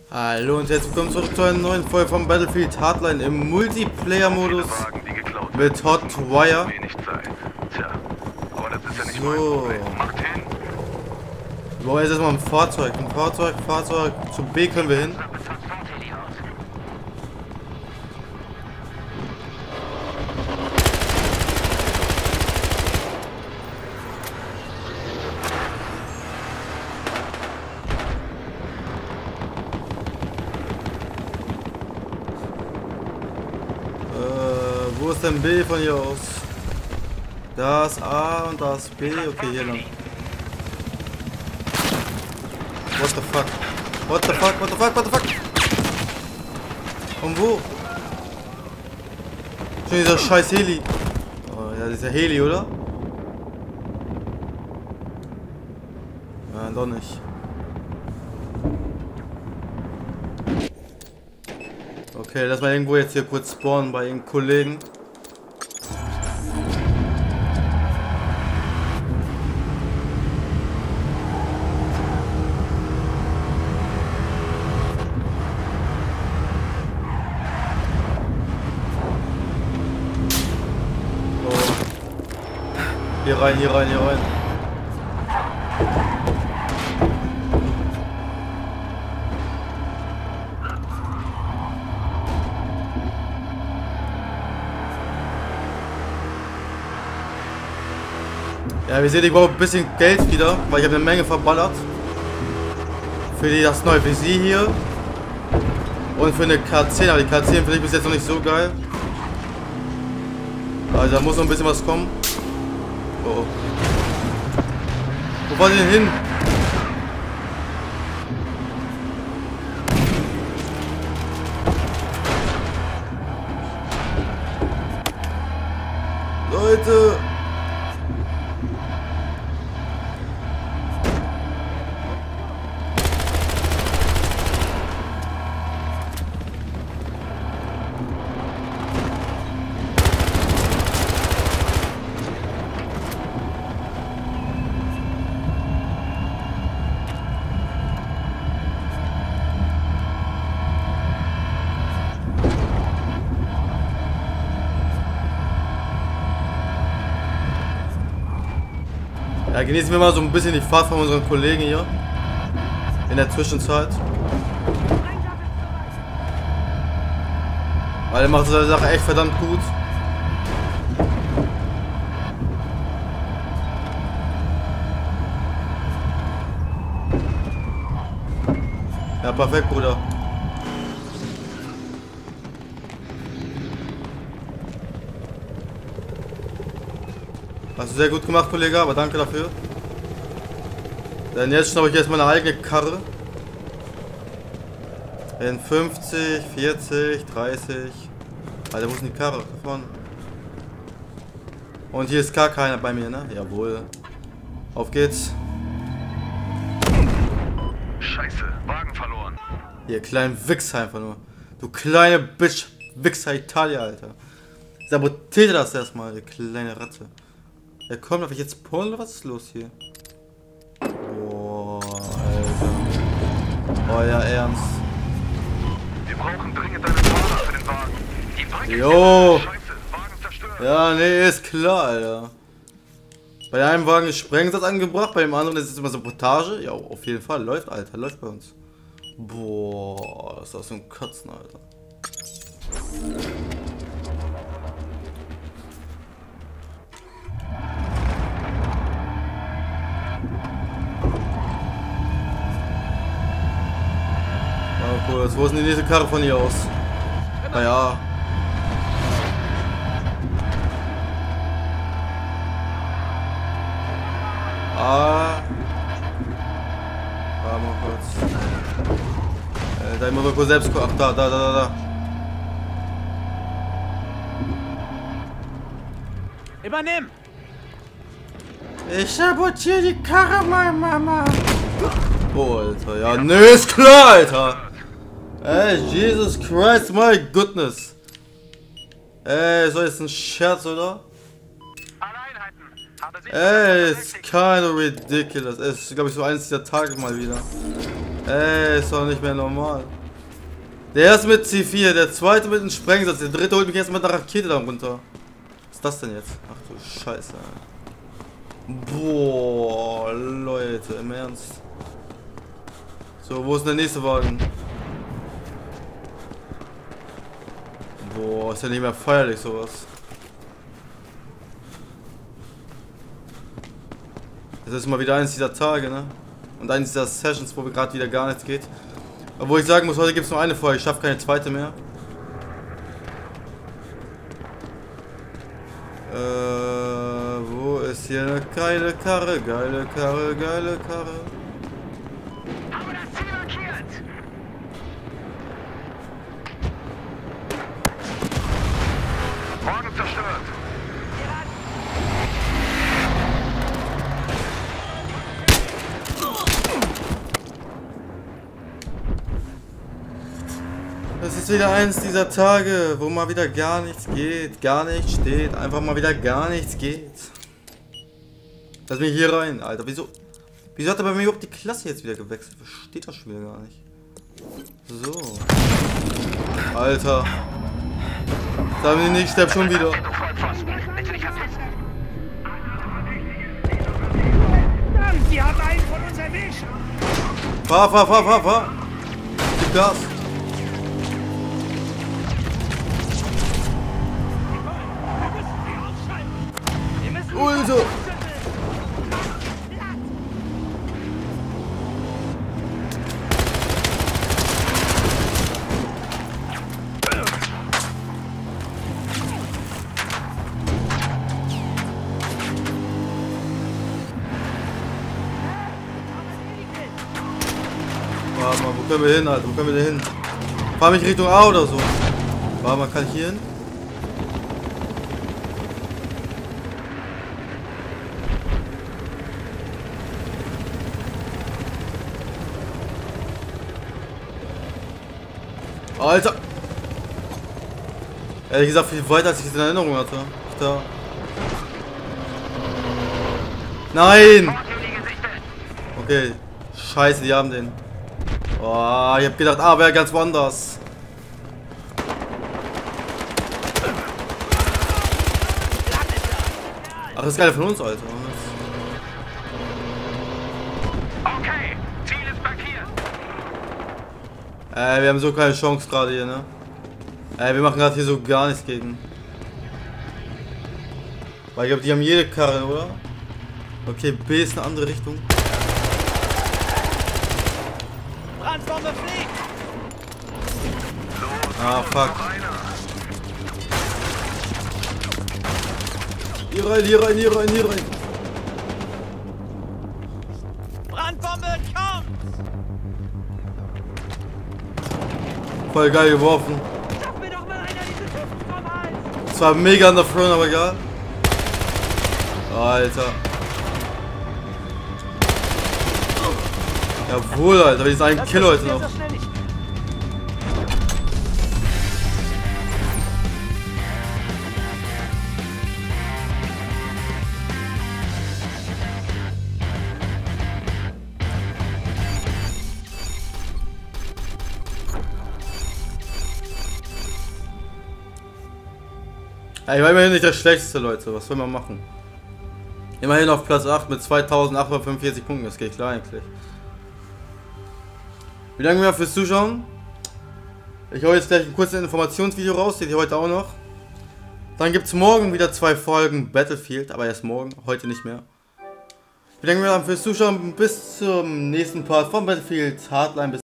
Hallo und herzlich willkommen zurück zu einer neuen Folge von Battlefield Hardline im Multiplayer-Modus mit Hotwire. So. Wir brauchen jetzt erstmal ein Fahrzeug. Fahrzeug. Zu B können wir hin. Wo ist denn B von hier aus? Da ist A und da ist B. Okay, hier lang. What the fuck? What the fuck? What the fuck? What the fuck? Und wo? Schon dieser scheiß Heli. Oh ja, dieser Heli, oder? Nein, doch nicht. Okay, lass mal irgendwo jetzt hier kurz spawnen bei den Kollegen. So. Hier rein. Ja, wir sehen, ich brauche ein bisschen Geld wieder, weil ich habe eine Menge verballert. Für das neue Visier hier. Und für eine K10, aber die K10 finde ich bis jetzt noch nicht so geil. Also da muss noch ein bisschen was kommen. Oh. Wo wollen die denn hin? Leute! Ja, genießen wir mal so ein bisschen die Fahrt von unseren Kollegen hier. In der Zwischenzeit. Weil er macht seine Sache echt verdammt gut. Ja, perfekt, Bruder. Hast du sehr gut gemacht, Kollege, aber danke dafür. Denn jetzt schnappe ich erstmal eine eigene Karre. In 50, 40, 30. Alter, wo ist denn die Karre? Davon. Und hier ist gar keiner bei mir, ne? Jawohl. Auf geht's. Scheiße, Wagen verloren. Hier, kleinen Wichser einfach nur. Du kleine Bitch, Wichser Italia, Alter. Sabotiere das erstmal, du kleine Ratte. Ja komm, darf ich jetzt pullen oder was ist los hier? Boah, Alter. Euer Ernst. Wir brauchen dringend einen Fahrer für den Wagen. Die Brücke Jo. ist scheiße, Wagen zerstört. Ja, nee, ist klar, Alter. Bei einem Wagen ist Sprengsatz angebracht, bei dem anderen ist es immer Sabotage. Ja, auf jeden Fall, läuft, Alter, läuft bei uns. Boah, das ist doch so ein Kotzen, Alter. Cool, wo ist denn diese Karre von hier aus? Naja. Warte mal kurz. Da muss man kurz selbst gucken. Ach, da. Übernimm! Ich sabotiere die Karre, Mama. Oh, Alter. Ja, ne, ist klar, Alter. Ey, Jesus Christ, my goodness. Ey, ist das jetzt ein Scherz, oder? Ey, it's kind of ridiculous. Es ist, glaube ich, so eins dieser Tage mal wieder. Ey, ist doch nicht mehr normal. Der erste mit C4, der zweite mit einem Sprengsatz, der dritte holt mich erstmal mit einer Rakete da runter. Was ist das denn jetzt? Ach du Scheiße. Boah, Leute, im Ernst. So, wo ist denn der nächste Wagen? Boah, ist ja nicht mehr feierlich sowas. Das ist mal wieder eins dieser Tage, ne? Und eins dieser Sessions, wo gerade wieder gar nichts geht. Obwohl ich sagen muss, heute gibt es nur eine Folge, ich schaffe keine zweite mehr. Wo ist hier eine geile Karre, geile Karre, geile Karre? Haben das Ziel markiert! Wagen zerstört! Das ist wieder eins dieser Tage, wo mal wieder gar nichts geht, gar nichts steht, einfach mal wieder gar nichts geht. Lass mich hier rein, Alter. Wieso hat er bei mir überhaupt die Klasse jetzt wieder gewechselt? Versteht das schon wieder gar nicht. So. Alter. Sagen die nicht, ich sterb schon wieder. Sie haben einen von uns erwischt! Fahr! Gib Gas. Alter. Warte mal, wo können wir hin, Alter? Wo können wir denn hin? Fahr mich Richtung A oder so. Warte mal, kann ich hier hin? Alter! Ehrlich gesagt, viel weiter als ich es in Erinnerung hatte. Da. Nein! Okay. Scheiße, die haben den. Oh, ich hab gedacht, wäre ganz woanders. Ach, das ist geil von uns, Alter. Okay, Ziel ist markiert. Wir haben so keine Chance gerade hier, ne? Wir machen gerade hier so gar nichts gegen. Weil ich glaube, die haben jede Karre, oder? Okay, B ist eine andere Richtung. Brandbombe fliegt! Ah, fuck. Hier rein. Brandbombe kommt! Voll geil geworfen. Schaff mir doch mal einer diese Typen vom Hals! Zwar mega underthrown, aber egal. Alter. Jawohl, Alter, wir sind einen Kill heute noch. Ich war immerhin nicht der schlechteste, Leute. Was will man machen? Immerhin auf Platz 8 mit 2845 Punkten. Das geht klar eigentlich. Wir danken mir fürs Zuschauen. Ich hau jetzt gleich ein kurzes Informationsvideo raus. Seht ihr heute auch noch. Dann gibt es morgen wieder 2 Folgen Battlefield. Aber erst morgen. Heute nicht mehr. Wir danken mir fürs Zuschauen. Bis zum nächsten Part von Battlefield Hardline.